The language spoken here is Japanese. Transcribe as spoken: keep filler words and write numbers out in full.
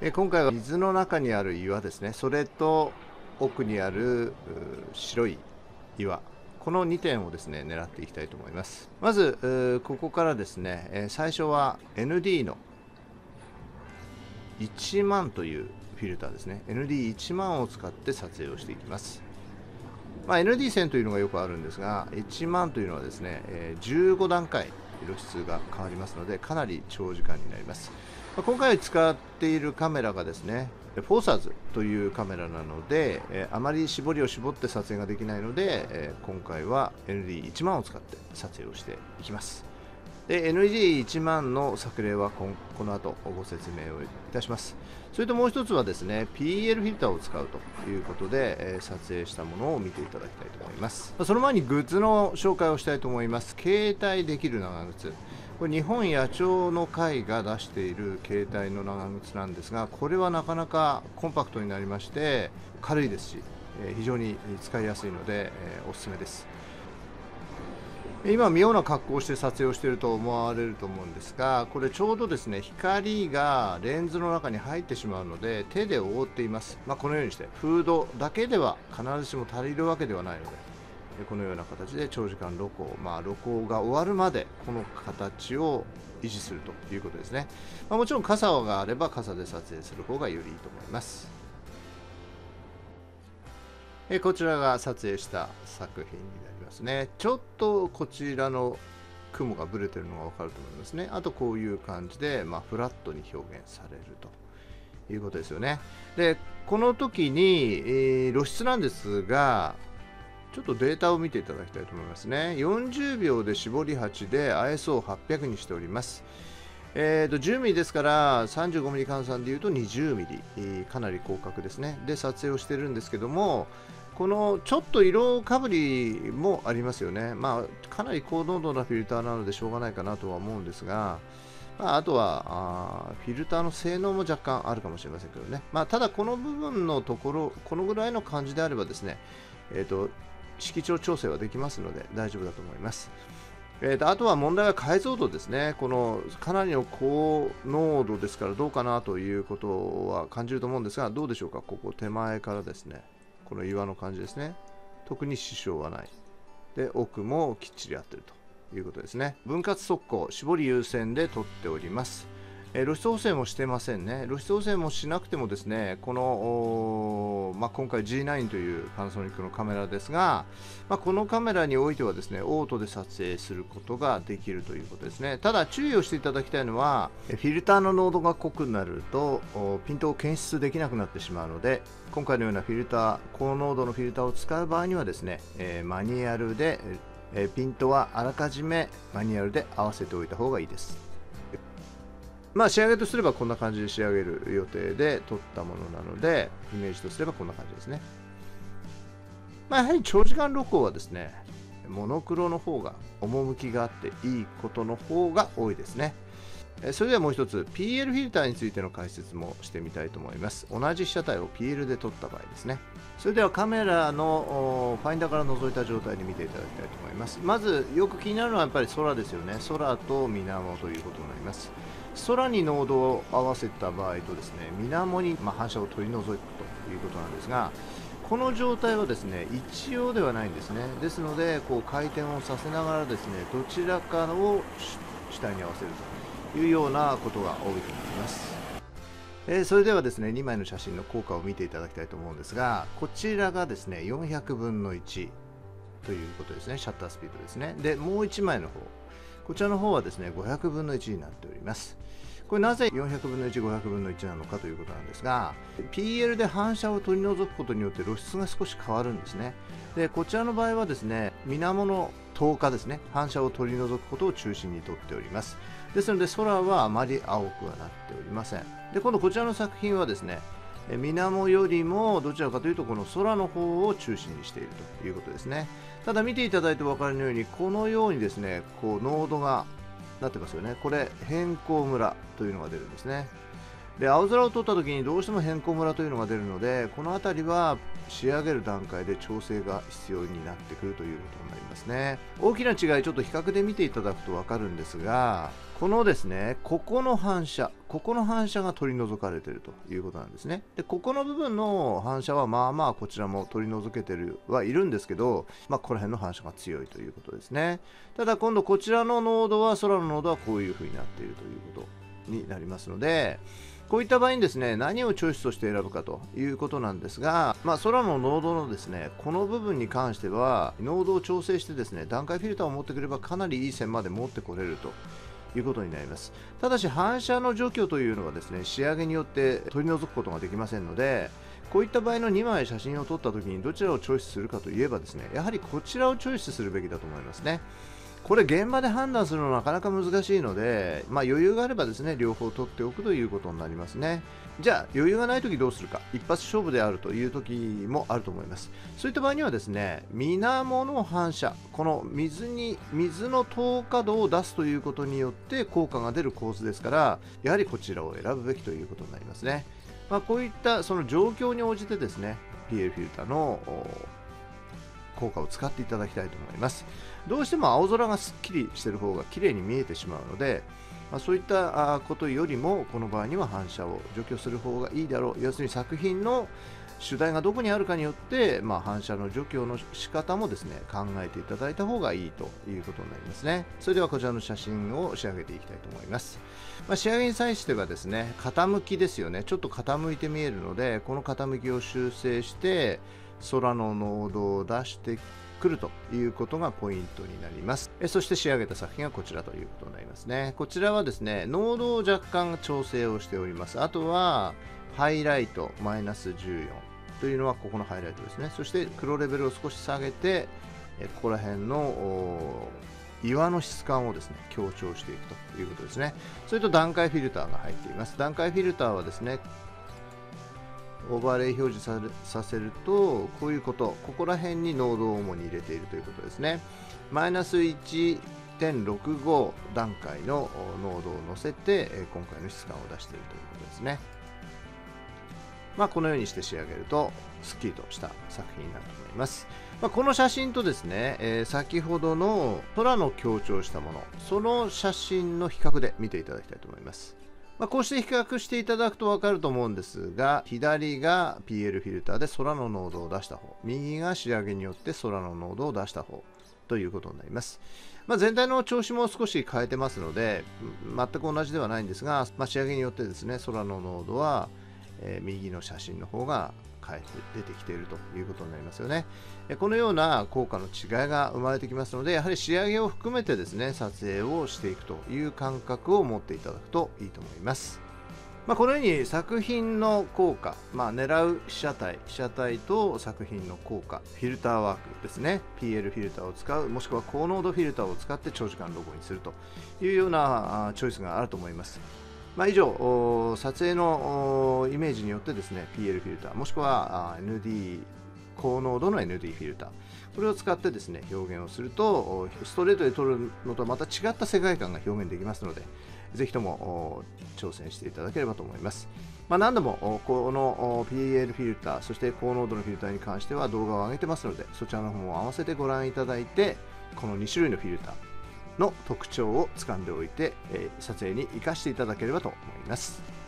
え今回は水の中にある岩ですね、それと奥にある白い岩、このにてんをですね狙っていきたいと思います。まずここからですね、最初は エヌディー のいちまんというフィルターですね、 エヌディーいちまん を使って撮影をしていきます。まあ、エヌディー 線というのがよくあるんですが、いちまんというのはですねじゅうごだんかい露出が変わりますので、かなり長時間になります。今回使っているカメラがですね、フォーサーズというカメラなので、えあまり絞りを絞って撮影ができないので、え今回は エヌディーいちまん を使って撮影をしていきます。で エヌディーいちまん の作例はここの後ご説明をいたします。それともう一つはですね ピーエル フィルターを使うということで、え撮影したものを見ていただきたいと思います。その前にグッズの紹介をしたいと思います。携帯できる長靴、これ日本野鳥の会が出している携帯の長靴なんですが、これはなかなかコンパクトになりまして軽いですし、え非常に使いやすいので、えおすすめです。今妙な格好をして撮影をしていると思われると思うんですが、これちょうどですね光がレンズの中に入ってしまうので手で覆っています。まあ、このようにしてフードだけでは必ずしも足りるわけではないので、このような形で長時間露光、まあ、露光が終わるまでこの形を維持するということですね。まあ、もちろん傘があれば傘で撮影する方がよりいいと思います。えこちらが撮影した作品になりますね。ちょっとこちらの雲がブレてるのが分かると思いますね。あとこういう感じで、まあ、フラットに表現されるということですよね。でこの時に、えー、露出なんですが、ちょっとデータを見ていただきたいと思いますね。よんじゅうびょうで絞り鉢で アイエスオーはっぴゃく にしております。えー、とじゅうミリですから さんじゅうごミリ 換算でいうとにじゅうミリ、えー、かなり広角ですね。で撮影をしてるんですけども、このちょっと色かぶりもありますよね。まあかなり高濃度なフィルターなのでしょうがないかなとは思うんですが、まあ、あとはあフィルターの性能も若干あるかもしれませんけどね。まあ、ただこの部分のところ、このぐらいの感じであればですね、えー、と色調調整はできますので大丈夫だと思います。えー、とあとは問題は解像度ですね。このかなりの高濃度ですからどうかなということは感じると思うんですが、どうでしょうか。ここ手前からですね、この岩の感じですね。特に支障はない。で奥もきっちり合っているということですね。分割速攻、絞り優先で撮っております。えー、露出補正もしてませんね。露出補正もしなくてもですね、この、まあ、今回 ジーナイン というパナソニックのカメラですが、まあ、このカメラにおいてはですねオートで撮影することができるということですね。ただ注意をしていただきたいのは、フィルターの濃度が濃くなるとピントを検出できなくなってしまうので、今回のようなフィルター、高濃度のフィルターを使う場合にはですね、えー、マニュアルで、えー、ピントはあらかじめマニュアルで合わせておいた方がいいです。まあ仕上げとすればこんな感じで仕上げる予定で撮ったものなので、イメージとすればこんな感じですね。まあ、やはり長時間露光はですね、モノクロの方が趣があっていいことの方が多いですね。それではもう一つ ピーエル フィルターについての解説もしてみたいと思います。同じ被写体を ピーエル で撮った場合ですね。それではカメラのファインダーから覗いた状態で見ていただきたいと思います。まずよく気になるのはやっぱり空ですよね。空と水面ということになります。空に濃度を合わせた場合とですね、水面にま反射を取り除くということなんですが、この状態はですね一様ではないんですね。ですのでこう回転をさせながらですね、どちらかを主体に合わせるというようなことが多いと思います。えー、それではですねにまいの写真の効果を見ていただきたいと思うんですが、こちらがですねよんひゃくぶんのいちということですね。シャッタースピードですね。でもういちまいの方、こちらの方はですねごひゃくぶんのいちになっております。これなぜよんひゃくぶんのいち、ごひゃくぶんのいちなのかということなんですが、 ピーエル で反射を取り除くことによって露出が少し変わるんですね。でこちらの場合はですね水面の透過ですね、反射を取り除くことを中心にとっております。ですので空はあまり青くはなっておりません。で今度こちらの作品はですね水面よりもどちらかというとこの空の方を中心にしているということですね。ただ見ていただいてお分かりのようにこのようにですねこう濃度がなってますよね。これ変更ムラというのが出るんですね。 で青空を撮った時にどうしても変更ムラというのが出るので、この辺りは仕上げる段階で調整が必要になってくるということになりますね。大きな違いちょっと比較で見ていただくと分かるんですが、このですね、ここの反射、ここの反射が取り除かれているということなんですね。で、ここの部分の反射はまあまあこちらも取り除けてるはいるんですけど、まあここら辺の反射が強いということですね。ただ今度こちらの濃度は、空の濃度はこういう風になっているということになりますので、こういった場合にですね、何をチョイスとして選ぶかということなんですが、まあ、空の濃度のですね、この部分に関しては、濃度を調整してですね、段階フィルターを持ってくればかなりいい線まで持ってこれるということになります。ただし、反射の除去というのはですね、仕上げによって取り除くことができませんので、こういった場合のにまい写真を撮ったときにどちらをチョイスするかといえばですね、やはりこちらをチョイスするべきだと思いますね。これ現場で判断するのはなかなか難しいので、まあ、余裕があればですね、両方取っておくということになりますね。じゃあ余裕がないときどうするか、一発勝負であるというときもあると思います。そういった場合にはですね、水面の反射、この水に水の透過度を出すということによって効果が出る構図ですから、やはりこちらを選ぶべきということになりますね。まあ、こういったその状況に応じてですね、ピーエル フィルターの効果を使っていただきたいと思います。どうしても青空がすっきりしている方が綺麗に見えてしまうので、まあ、そういったことよりもこの場合には反射を除去する方がいいだろう。要するに作品の主題がどこにあるかによって、まあ、反射の除去の仕方もですね、考えていただいた方がいいということになりますね。それではこちらの写真を仕上げていきたいと思います。まあ、仕上げに際してはですね、傾きですよね。ちょっと傾いて見えるので、この傾きを修正して空の濃度を出してくるということがポイントになります。えそして仕上げた作品がこちらということになりますね。こちらはですね、濃度を若干調整をしております。あとはハイライトマイナスじゅうよんというのはここのハイライトですね。そして黒レベルを少し下げて、えここら辺の岩の質感をですね、強調していくということですね。それと段階フィルターが入っています。段階フィルターはですね、オーバーレイ表示されさせると、こういうこと、ここら辺に濃度を主に入れているということですね。マイナス いってんろくご 段階の濃度を乗せて、今回の質感を出しているということですね。まあ、このようにして仕上げると、すっきりとした作品になると思います。まあ、この写真とですね、えー、先ほどの空の強調したもの、その写真の比較で見ていただきたいと思います。まあ、こうして比較していただくと分かると思うんですが、左が ピーエル フィルターで空の濃度を出した方、右が仕上げによって空の濃度を出した方ということになります。まあ、全体の調子も少し変えてますので、全く同じではないんですが、まあ、仕上げによってですね、空の濃度は、えー、右の写真の方が変えて出てきているということになりますよね。このような効果の違いが生まれてきますので、やはり仕上げを含めてですね、撮影をしていくという感覚を持っていただくといいと思います。まあ、このように作品の効果、まあ、狙う被写体、被写体と作品の効果、フィルターワークですね、ピーエル フィルターを使う、もしくは高濃度フィルターを使って長時間ロゴにするというようなチョイスがあると思います。まあ、以上、撮影のイメージによってですね、ピーエル フィルター、もしくは エヌディー、高濃度の エヌディー フィルター、これを使ってですね、表現をすると、ストレートで撮るのとはまた違った世界観が表現できますので、ぜひとも挑戦していただければと思います。まあ、何度もこの ピーエル フィルター、そして高濃度のフィルターに関しては動画を上げてますので、そちらの方も合わせてご覧いただいて、このに種類のフィルターの特徴を掴んでおいて、えー、撮影に生かしていただければと思います。